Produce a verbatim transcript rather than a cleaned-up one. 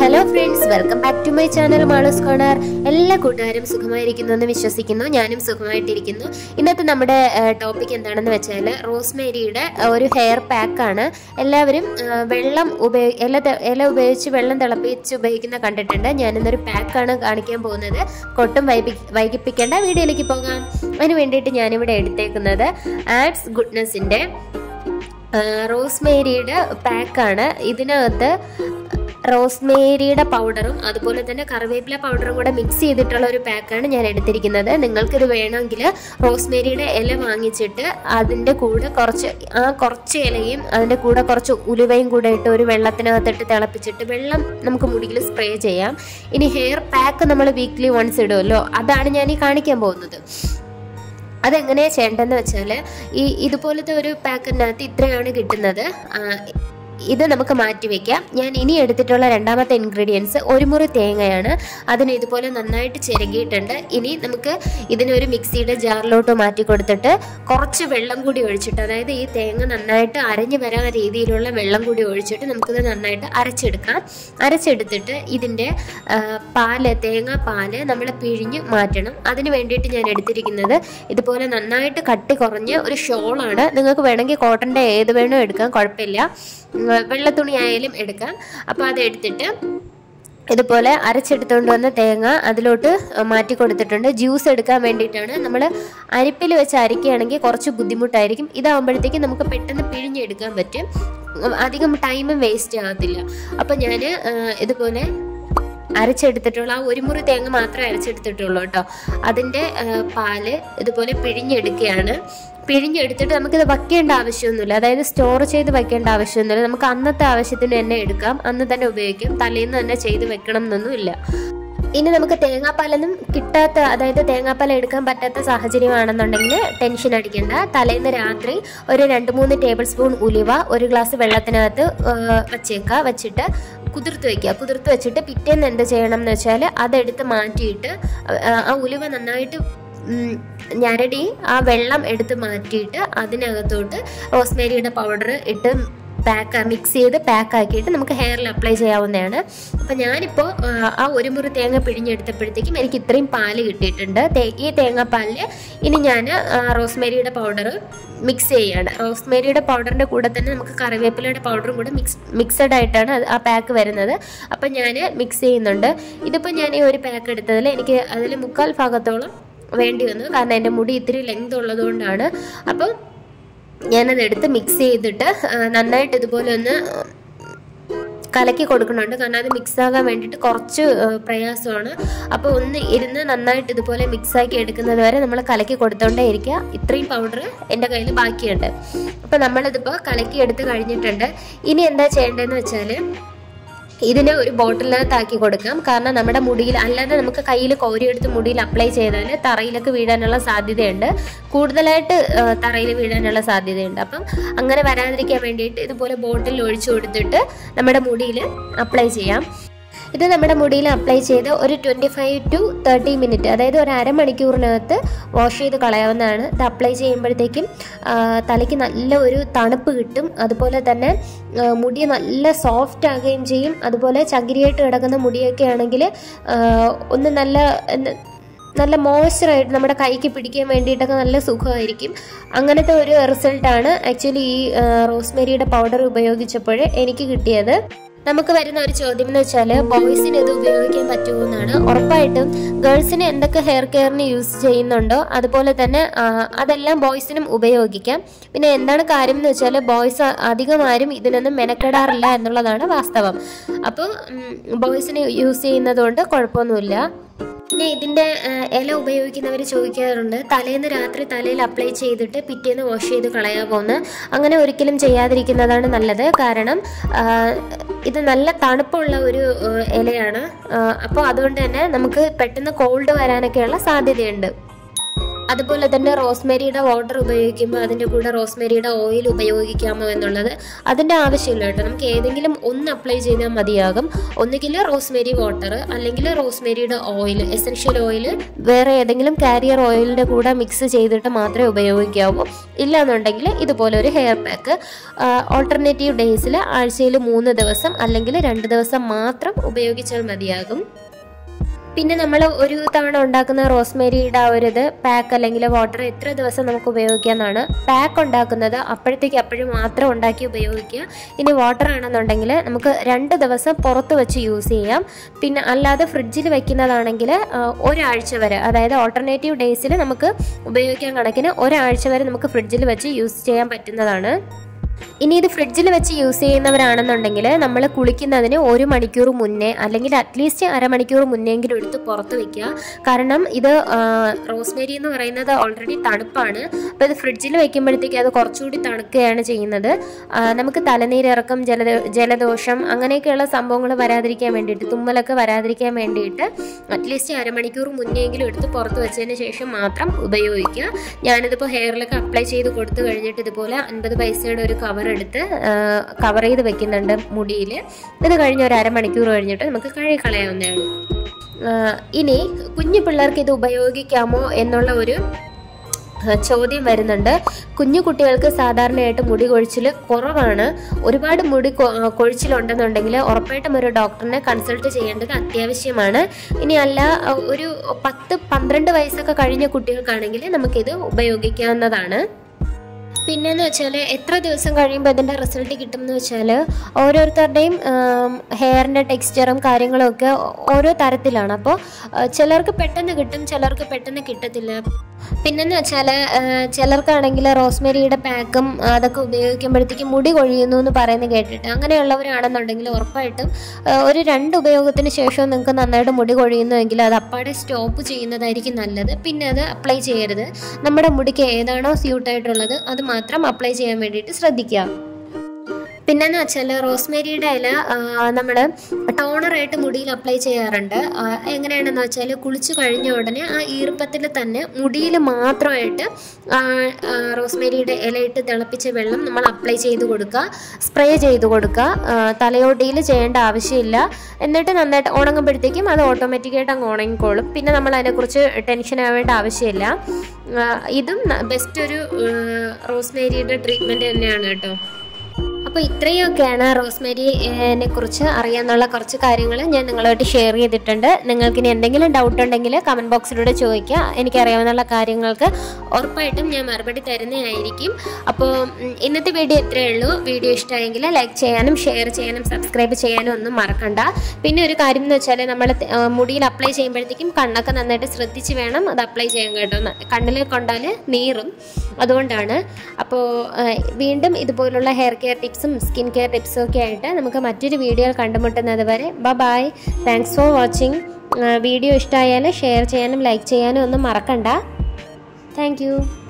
Hello friends, welcome back to my channel Malus Corner. എല്ലാ കൂട്ടുകാരും സുഖമായിരിക്കുന്നു എന്ന് വിശ്വസിക്കുന്നു. ഞാനും സുഖമായിട്ടിരിക്കുന്നു. ഇന്നത്തെ നമ്മുടെ ടോപ്പിക് എന്താണെന്ന് വെച്ചാൽ റോസ്മേരിയുടെ ഒരു ഹെയർ പാക്ക് ആണ്. എല്ലാവരും വെള്ളം ഉപയോഗ ഇല ഉപയോഗിച്ച് വെള്ളം തിളപ്പിച്ച് ഉപയോഗിക്കുന്ന കണ്ടിട്ടുണ്ട്. ഞാൻ ഇന്നൊരു പാക്കാണ് കാണിക്കാൻ പോകുന്നത്. കൊട്ടും വൈകിപ്പിക്കേണ്ട വീഡിയോയിലേക്ക് പോകാം. അതിന് വേണ്ടിയിട്ട് ഞാനിവിടെ എടുത്തേക്കുന്നത് ആഡ്സ് ഗുഡ്നെസ്സിൻ്റെ റോസ്മേരിയുടെ പാക്കാണ്. ഇതിനകത്ത് റോസ്മേരിയുടെ പൗഡറും അതുപോലെ തന്നെ കറിവേപ്പില പൗഡറും കൂടെ മിക്സ് ചെയ്തിട്ടുള്ള ഒരു പാക്കാണ് ഞാൻ എടുത്തിരിക്കുന്നത്. നിങ്ങൾക്കിത് വേണമെങ്കിൽ റോസ്മേരിയുടെ ഇല വാങ്ങിച്ചിട്ട് അതിൻ്റെ കൂടെ കുറച്ച് ആ കുറച്ച് ഇലയും അതിൻ്റെ കൂടെ കുറച്ച് ഉലുവയും കൂടെ ഇട്ട് ഒരു വെള്ളത്തിനകത്തിട്ട് തിളപ്പിച്ചിട്ട് വെള്ളം നമുക്ക് മുടിയിൽ സ്പ്രേ ചെയ്യാം. ഇനി ഹെയർ പാക്ക് നമ്മൾ വീക്ക്ലി വൺസ് ഇടുമല്ലോ, അതാണ് ഞാൻ ഈ കാണിക്കാൻ പോകുന്നത്. അതെങ്ങനെയാണ് ചെയ്യേണ്ടതെന്ന് വെച്ചാൽ ഈ ഇതുപോലത്തെ ഒരു പാക്കിനകത്ത് ഇത്രയാണ് കിട്ടുന്നത്. ഇത് നമുക്ക് മാറ്റി വയ്ക്കാം. ഞാൻ ഇനി എടുത്തിട്ടുള്ള രണ്ടാമത്തെ ഇൻഗ്രീഡിയൻസ് ഒരു മുറി തേങ്ങയാണ്. അതിന് ഇതുപോലെ നന്നായിട്ട് ചിരകിയിട്ടുണ്ട്. ഇനി നമുക്ക് ഇതിനൊരു മിക്സിയുടെ ജാറിലോട്ട് മാറ്റി കൊടുത്തിട്ട് കുറച്ച് വെള്ളം കൂടി ഒഴിച്ചിട്ട്, അതായത് ഈ തേങ്ങ നന്നായിട്ട് അരഞ്ഞു വരാൻ രീതിയിലുള്ള വെള്ളം കൂടി ഒഴിച്ചിട്ട് നമുക്കിത് നന്നായിട്ട് അരച്ചെടുക്കാം. അരച്ചെടുത്തിട്ട് ഇതിൻ്റെ പാല് തേങ്ങ പാല് നമ്മൾ പിഴിഞ്ഞ് മാറ്റണം. അതിന് വേണ്ടിയിട്ട് ഞാൻ എടുത്തിരിക്കുന്നത് ഇതുപോലെ നന്നായിട്ട് കട്ടി കുറഞ്ഞ ഒരു ഷോളാണ്. നിങ്ങൾക്ക് വേണമെങ്കിൽ കോട്ടൻ്റെ ഏത് വേണോ എടുക്കാം, കുഴപ്പമില്ല. വെള്ള തുണി ആയാലും എടുക്കാം. അപ്പോൾ അത് എടുത്തിട്ട് ഇതുപോലെ അരച്ചെടുത്തുകൊണ്ട് വന്ന തേങ്ങ അതിലോട്ട് മാറ്റി കൊടുത്തിട്ടുണ്ട്. ജ്യൂസ് എടുക്കാൻ വേണ്ടിയിട്ടാണ്. നമ്മൾ അരിപ്പിൽ വെച്ച് അരിക്കുകയാണെങ്കിൽ കുറച്ച് ബുദ്ധിമുട്ടായിരിക്കും. ഇതാകുമ്പോഴത്തേക്കും നമുക്ക് പെട്ടെന്ന് പിഴിഞ്ഞെടുക്കാൻ പറ്റും. അധികം ടൈമും വേസ്റ്റ് ആകത്തില്ല. അപ്പം ഞാൻ ഇതുപോലെ അരച്ചെടുത്തിട്ടുള്ള ആ ഒരു മുറി തേങ്ങ മാത്രമേ അരച്ചെടുത്തിട്ടുള്ളൂ കേട്ടോ. അതിൻ്റെ പാല് ഇതുപോലെ പിഴിഞ്ഞെടുക്കുകയാണ്. പിഴിഞ്ഞെടുത്തിട്ട് നമുക്കിത് വയ്ക്കേണ്ട ആവശ്യമൊന്നുമില്ല, അതായത് സ്റ്റോർ ചെയ്ത് വയ്ക്കേണ്ട ആവശ്യമൊന്നുമില്ല. നമുക്ക് അന്നത്തെ ആവശ്യത്തിന് തന്നെ എടുക്കാം, അന്ന് തന്നെ ഉപയോഗിക്കാം. തലേന്ന് തന്നെ ചെയ്ത് വെക്കണം എന്നൊന്നുമില്ല. ഇനി നമുക്ക് തേങ്ങാപ്പാലൊന്നും കിട്ടാത്ത, അതായത് തേങ്ങാപ്പാൽ എടുക്കാൻ പറ്റാത്ത സാഹചര്യമാണെന്നുണ്ടെങ്കിൽ ടെൻഷൻ അടിക്കേണ്ട. തലേന്ന് രാത്രി ഒരു രണ്ട് മൂന്ന് ടേബിൾ സ്പൂൺ ഉലുവ ഒരു ഗ്ലാസ് വെള്ളത്തിനകത്ത് വച്ചേക്കുക. വച്ചിട്ട് കുതിർത്ത് വയ്ക്കുക. കുതിർത്ത് വെച്ചിട്ട് പിറ്റേന്ന് എന്ത് ചെയ്യണം എന്ന് വെച്ചാൽ അതെടുത്ത് മാറ്റിയിട്ട് ആ ഉലുവ നന്നായിട്ട് ഞരടി ആ വെള്ളം എടുത്ത് മാറ്റിയിട്ട് അതിനകത്തോട്ട് റോസ്മേരിയുടെ പൗഡർ ഇട്ട് പാക്ക് മിക്സ് ചെയ്ത് പാക്കാക്കിയിട്ട് നമുക്ക് ഹെയറിൽ അപ്ലൈ ചെയ്യാവുന്നതാണ്. അപ്പം ഞാനിപ്പോൾ ആ ഒരു മുറി തേങ്ങ പിഴിഞ്ഞെടുത്തപ്പോഴത്തേക്കും എനിക്ക് ഇത്രയും പാല് കിട്ടിയിട്ടുണ്ട്. ഈ തേങ്ങാപ്പാലിൽ ഇനി ഞാൻ റോസ്മേരിയുടെ പൗഡർ മിക്സ് ചെയ്യുകയാണ്. റോസ്മേരിയുടെ പൗഡറിൻ്റെ കൂടെ തന്നെ നമുക്ക് കറിവേപ്പിലയുടെ പൗഡറും കൂടെ മിക്സ് മിക്സഡ് ആയിട്ടാണ് ആ പാക്ക് വരുന്നത്. അപ്പം ഞാൻ മിക്സ് ചെയ്യുന്നുണ്ട്. ഇതിപ്പോൾ ഞാൻ ഈ ഒരു പാക്ക് എടുത്തതിൽ എനിക്ക് അതിൽ മുക്കാൽ ഭാഗത്തോളം വേണ്ടി വന്നു, കാരണം എൻ്റെ മുടി ഇത്തിരി ലെങ്ത് ഉള്ളതുകൊണ്ടാണ്. അപ്പം ഞാനതെടുത്ത് മിക്സ് ചെയ്തിട്ട് നന്നായിട്ട് ഇതുപോലെ ഒന്ന് കലക്കി കൊടുക്കുന്നുണ്ട്, കാരണം അത് മിക്സാകാൻ വേണ്ടിയിട്ട് കുറച്ച് പ്രയാസമാണ്. അപ്പോൾ ഒന്ന് ഇരുന്ന് നന്നായിട്ട് ഇതുപോലെ മിക്സാക്കി എടുക്കുന്നത് വരെ നമ്മൾ കലക്കി കൊടുത്തോണ്ടേ ഇരിക്കുക. ഇത്രയും പൗഡർ എൻ്റെ കയ്യിൽ ബാക്കിയുണ്ട്. അപ്പോൾ നമ്മളിതിപ്പോൾ കലക്കി എടുത്ത് കഴിഞ്ഞിട്ടുണ്ട്. ഇനി എന്താ ചെയ്യേണ്ടതെന്ന് വെച്ചാൽ ഇതിനെ ഒരു ബോട്ടിലിനകത്താക്കി കൊടുക്കാം. കാരണം നമ്മുടെ മുടിയിൽ അല്ലാതെ നമുക്ക് കയ്യിൽ കോരിയെടുത്ത് മുടിയിൽ അപ്ലൈ ചെയ്താൽ തറയിലൊക്കെ വീഴാനുള്ള സാധ്യതയുണ്ട്, കൂടുതലായിട്ട് തറയിൽ വീഴാനുള്ള സാധ്യതയുണ്ട്. അപ്പം അങ്ങനെ വരാതിരിക്കാൻ വേണ്ടിയിട്ട് ഇതുപോലെ ബോട്ടിൽ ഒഴിച്ചു കൊടുത്തിട്ട് നമ്മുടെ മുടിയിൽ അപ്ലൈ ചെയ്യാം. ഇത് നമ്മുടെ മുടിയിൽ അപ്ലൈ ചെയ്ത് ഒരു twenty five to thirty minute, അതായത് ഒരു അരമണിക്കൂറിനകത്ത് വാഷ് ചെയ്ത് കളയാവുന്നതാണ്. ഇത് അപ്ലൈ ചെയ്യുമ്പോഴത്തേക്കും തലയ്ക്ക് നല്ല ഒരു തണുപ്പ് കിട്ടും. അതുപോലെ തന്നെ മുടി നല്ല സോഫ്റ്റ് ആകുകയും ചെയ്യും. അതുപോലെ ചകിരിയായിട്ട് കിടക്കുന്ന മുടിയൊക്കെ ആണെങ്കിൽ ഒന്ന് നല്ല നല്ല മോയ്സ്ചറായിട്ട് നമ്മുടെ കൈക്ക് പിടിക്കാൻ വേണ്ടിയിട്ടൊക്കെ നല്ല സുഖമായിരിക്കും. അങ്ങനത്തെ ഒരു റിസൾട്ടാണ് ആക്ച്വലി ഈ റോസ്മേരിയുടെ പൗഡർ ഉപയോഗിച്ചപ്പോൾ എനിക്ക് കിട്ടിയത്. നമുക്ക് വരുന്ന ഒരു ചോദ്യം എന്ന് വെച്ചാൽ ബോയ്സിന് ഇത് ഉപയോഗിക്കാൻ പറ്റുമോ എന്നാണ്. ഉറപ്പായിട്ടും ഗേൾസിന് എന്തൊക്കെ ഹെയർ കെയറിന് യൂസ് ചെയ്യുന്നുണ്ടോ അതുപോലെ തന്നെ അതെല്ലാം ബോയ്സിനും ഉപയോഗിക്കാം. പിന്നെ എന്താണ് കാര്യം എന്ന് വെച്ചാൽ ബോയ്സ് അധികം ആരും ഇതിനൊന്നും മെനക്കെടാറില്ല എന്നുള്ളതാണ് വാസ്തവം. അപ്പോൾ ബോയ്സിന് യൂസ് ചെയ്യുന്നതുകൊണ്ട് കുഴപ്പമൊന്നുമില്ല. പിന്നെ ഇതിൻ്റെ ഇല ഉപയോഗിക്കുന്നവർ ചോദിക്കാറുണ്ട്, തലേന്ന് രാത്രി തലയിൽ അപ്ലൈ ചെയ്തിട്ട് പിറ്റേന്ന് വാഷ് ചെയ്ത് കളയാമോന്ന്. അങ്ങനെ ഒരിക്കലും ചെയ്യാതിരിക്കുന്നതാണ് നല്ലത്. കാരണം ഇത് നല്ല തണുപ്പുള്ള ഒരു ഇലയാണ്. അപ്പോൾ അതുകൊണ്ട് തന്നെ നമുക്ക് പെട്ടെന്ന് കോൾഡ് വരാനൊക്കെയുള്ള സാധ്യതയുണ്ട്. അതുപോലെ തന്നെ റോസ്മേരിയുടെ വാട്ടർ ഉപയോഗിക്കുമ്പോൾ അതിൻ്റെ കൂടെ റോസ്മേരിയുടെ ഓയിൽ ഉപയോഗിക്കാമോ എന്നുള്ളത് അതിൻ്റെ ആവശ്യമില്ല കേട്ടോ. നമുക്ക് ഏതെങ്കിലും ഒന്ന് അപ്ലൈ ചെയ്താൽ മതിയാകും. ഒന്നുകിൽ റോസ്മേരി വാട്ടർ അല്ലെങ്കിൽ റോസ്മേരിയുടെ ഓയിൽ, എസൻഷ്യൽ ഓയിൽ വേറെ ഏതെങ്കിലും കാരിയർ ഓയിലിൻ്റെ കൂടെ മിക്സ് ചെയ്തിട്ട് മാത്രമേ ഉപയോഗിക്കാവൂ. ഇല്ലാന്നുണ്ടെങ്കിൽ ഇതുപോലെ ഒരു ഹെയർ പാക്ക് ഓൾട്ടർനേറ്റീവ് ഡേയ്സിൽ ആഴ്ചയിൽ മൂന്ന് ദിവസം അല്ലെങ്കിൽ രണ്ട് ദിവസം മാത്രം ഉപയോഗിച്ചാൽ മതിയാകും. പിന്നെ നമ്മൾ ഒരു തവണ ഉണ്ടാക്കുന്ന റോസ്മേരിയുടെ ആ ഒരു ഇത് പാക്ക് അല്ലെങ്കിൽ വാട്ടർ എത്ര ദിവസം നമുക്ക് ഉപയോഗിക്കാമെന്നാണ്. പാക്ക് ഉണ്ടാക്കുന്നത് അപ്പോഴത്തേക്ക് അപ്പോഴും മാത്രം ഉണ്ടാക്കി ഉപയോഗിക്കുക. ഇനി വാട്ടർ ആണെന്നുണ്ടെങ്കിൽ നമുക്ക് രണ്ട് ദിവസം പുറത്ത് വെച്ച് യൂസ് ചെയ്യാം. പിന്നെ അല്ലാതെ ഫ്രിഡ്ജിൽ വെക്കുന്നതാണെങ്കിൽ ഒരാഴ്ച വരെ, അതായത് ഓൾട്ടർനേറ്റീവ് ഡേയ്സിൽ നമുക്ക് ഉപയോഗിക്കാൻ കണക്കിന് ഒരാഴ്ച വരെ നമുക്ക് ഫ്രിഡ്ജിൽ വെച്ച് യൂസ് ചെയ്യാൻ പറ്റുന്നതാണ്. ഇനി ഇത് ഫ്രിഡ്ജിൽ വെച്ച് യൂസ് ചെയ്യുന്നവരാണെന്നുണ്ടെങ്കിൽ നമ്മൾ കുളിക്കുന്നതിന് ഒരു മണിക്കൂർ മുന്നേ അല്ലെങ്കിൽ അറ്റ്ലീസ്റ്റ് അരമണിക്കൂർ മുന്നെങ്കിലും എടുത്ത് പുറത്ത് വയ്ക്കുക. കാരണം ഇത് റോസ്മേരി എന്ന് പറയുന്നത് ഓൾറെഡി തണുപ്പാണ്. അപ്പോൾ ഇത് ഫ്രിഡ്ജിൽ വയ്ക്കുമ്പോഴത്തേക്ക് അത് കുറച്ചുകൂടി തണുക്കുകയാണ് ചെയ്യുന്നത്. നമുക്ക് തലനീരിറക്കം, ജല ജലദോഷം അങ്ങനെയൊക്കെയുള്ള സംഭവങ്ങൾ വരാതിരിക്കാൻ വേണ്ടിയിട്ട്, തുമ്മലൊക്കെ വരാതിരിക്കാൻ വേണ്ടിയിട്ട് അറ്റ്ലീസ്റ്റ് അരമണിക്കൂർ മുന്നെങ്കിലും എടുത്ത് പുറത്ത് വെച്ചതിന് ശേഷം മാത്രം ഉപയോഗിക്കുക. ഞാനിതിപ്പോൾ ഹെയറിലൊക്കെ അപ്ലൈ ചെയ്ത് കൊടുത്തു കഴിഞ്ഞിട്ട് ഇതുപോലെ അൻപത് പൈസയുടെ ഒരു കവർ എടുത്ത് കവർ ചെയ്ത് വെക്കുന്നുണ്ട് മുടിയിൽ. ഇത് കഴിഞ്ഞ് ഒരു അരമണിക്കൂർ കഴിഞ്ഞിട്ട് നമുക്ക് കഴുകി കളയാവുന്നതാണ്. ഇനി കുഞ്ഞു പിള്ളേർക്ക് ഇത് ഉപയോഗിക്കാമോ എന്നുള്ള ഒരു ചോദ്യം വരുന്നുണ്ട്. കുഞ്ഞു കുട്ടികൾക്ക് സാധാരണയായിട്ട് മുടി കൊഴിച്ചിൽ കുറവാണ്. ഒരുപാട് മുടി കൊഴിച്ചിലുണ്ടെന്നുണ്ടെങ്കിൽ ഉറപ്പായിട്ടും ഒരു ഡോക്ടറിനെ കൺസൾട്ട് ചെയ്യേണ്ടത് അത്യാവശ്യമാണ്. ഇനി അല്ല, ഒരു പത്ത് പന്ത്രണ്ട് വയസ്സൊക്കെ കഴിഞ്ഞ കുട്ടികൾക്കാണെങ്കിൽ നമുക്കിത് ഉപയോഗിക്കാവുന്നതാണ്. പിന്നെയെന്ന് വെച്ചാൽ എത്ര ദിവസം കഴിയുമ്പോൾ ഇതിൻ്റെ റിസൾട്ട് കിട്ടും എന്ന് വെച്ചാൽ ഓരോരുത്തരുടെയും ഹെയറിൻ്റെ ടെക്സ്ചറും കാര്യങ്ങളും ഒക്കെ ഓരോ തരത്തിലാണ്. അപ്പോൾ ചിലർക്ക് പെട്ടെന്ന് കിട്ടും, ചിലർക്ക് പെട്ടെന്ന് കിട്ടത്തില്ല. പിന്നെന്ന് വെച്ചാൽ ചിലർക്കാണെങ്കിൽ റോസ്മേരിയുടെ പാക്കും അതൊക്കെ ഉപയോഗിക്കുമ്പോഴത്തേക്കും മുടി കൊഴിയുന്നു എന്ന് പറയുന്നത് കേട്ടിട്ട് അങ്ങനെയുള്ളവരാണെന്നുണ്ടെങ്കിൽ ഉറപ്പായിട്ടും ഒരു രണ്ട് ഉപയോഗത്തിന് ശേഷം നിങ്ങൾക്ക് നന്നായിട്ട് മുടി കൊഴിയുന്നുവെങ്കിൽ അത് അപ്പാടെ സ്റ്റോപ്പ് ചെയ്യുന്നതായിരിക്കും നല്ലത്. പിന്നെ അത് അപ്ലൈ ചെയ്യരുത്. നമ്മുടെ മുടിക്ക് ഏതാണോ സ്യൂട്ടായിട്ടുള്ളത് അത് മാത്രം അപ്ലൈ ചെയ്യാൻ വേണ്ടിയിട്ട് ശ്രദ്ധിക്കുക. പിന്നെന്ന് വെച്ചാൽ റോസ്മേരിയുടെ ഇല നമ്മൾ ടോണറായിട്ട് മുടിയിൽ അപ്ലൈ ചെയ്യാറുണ്ട്. എങ്ങനെയാണെന്ന് വെച്ചാൽ കുളിച്ച് കഴിഞ്ഞ ഉടനെ ആ ഈർപ്പത്തിൽ തന്നെ മുടിയിൽ മാത്രമായിട്ട് റോസ്മേരിയുടെ ഇലയിട്ട് തിളപ്പിച്ച വെള്ളം നമ്മൾ അപ്ലൈ ചെയ്ത് കൊടുക്കുക, സ്പ്രേ ചെയ്ത് കൊടുക്കുക. തലയോട്ടിയിൽ ചെയ്യേണ്ട ആവശ്യമില്ല. എന്നിട്ട് നന്നായിട്ട് ഉണങ്ങുമ്പോഴത്തേക്കും അത് ഓട്ടോമാറ്റിക്കായിട്ട് അങ്ങ് ഉണങ്ങിക്കോളും. പിന്നെ നമ്മൾ അതിനെക്കുറിച്ച് ടെൻഷൻ ആവേണ്ട ആവശ്യമില്ല. ഇതും ബെസ്റ്റ് ഒരു റോസ്മേരിയുടെ ട്രീറ്റ്മെൻറ്റ് തന്നെയാണ് കേട്ടോ. അപ്പോൾ ഇത്രയൊക്കെയാണ് റോസ്മേരിനെ കുറിച്ച് അറിയാനുള്ള കുറച്ച് കാര്യങ്ങൾ ഞാൻ നിങ്ങളുമായിട്ട് ഷെയർ ചെയ്തിട്ടുണ്ട്. നിങ്ങൾക്കിനി എന്തെങ്കിലും ഡൗട്ട് ഉണ്ടെങ്കിൽ കമൻറ്റ് ബോക്സിലൂടെ ചോദിക്കുക. എനിക്കറിയാവുന്ന കാര്യങ്ങൾക്ക് ഉറപ്പായിട്ടും ഞാൻ മറുപടി തരുന്നതായിരിക്കും. അപ്പോൾ ഇന്നത്തെ വീഡിയോ ഇത്രയേ ഉള്ളൂ. വീഡിയോ ഇഷ്ടമായെങ്കിൽ ലൈക്ക് ചെയ്യാനും ഷെയർ ചെയ്യാനും സബ്സ്ക്രൈബ് ചെയ്യാനും ഒന്നും മറക്കണ്ട. പിന്നെ ഒരു കാര്യം എന്ന് വെച്ചാൽ നമ്മൾ മുടിയിൽ അപ്ലൈ ചെയ്യുമ്പോഴത്തേക്കും കണ്ണൊക്കെ നന്നായിട്ട് ശ്രദ്ധിച്ച് വേണം അത് അപ്ലൈ ചെയ്യാൻ കേട്ടോ. കണ്ണിൽ കൊണ്ടാൽ നീറും, അതുകൊണ്ടാണ്. അപ്പോൾ വീണ്ടും ഇതുപോലുള്ള ഹെയർ കെയർ ടിപ്സും സ്കിൻ കെയർ ടിപ്സും ഒക്കെ ആയിട്ട് നമുക്ക് മറ്റൊരു വീഡിയോയിൽ കണ്ടുമുട്ടുന്നത് വരെ bye. Thanks for watching. Video ഇഷ്ടമായാൽ ഷെയർ ചെയ്യാനും ലൈക്ക് ചെയ്യാനും ഒന്നും മറക്കണ്ട. Thank U.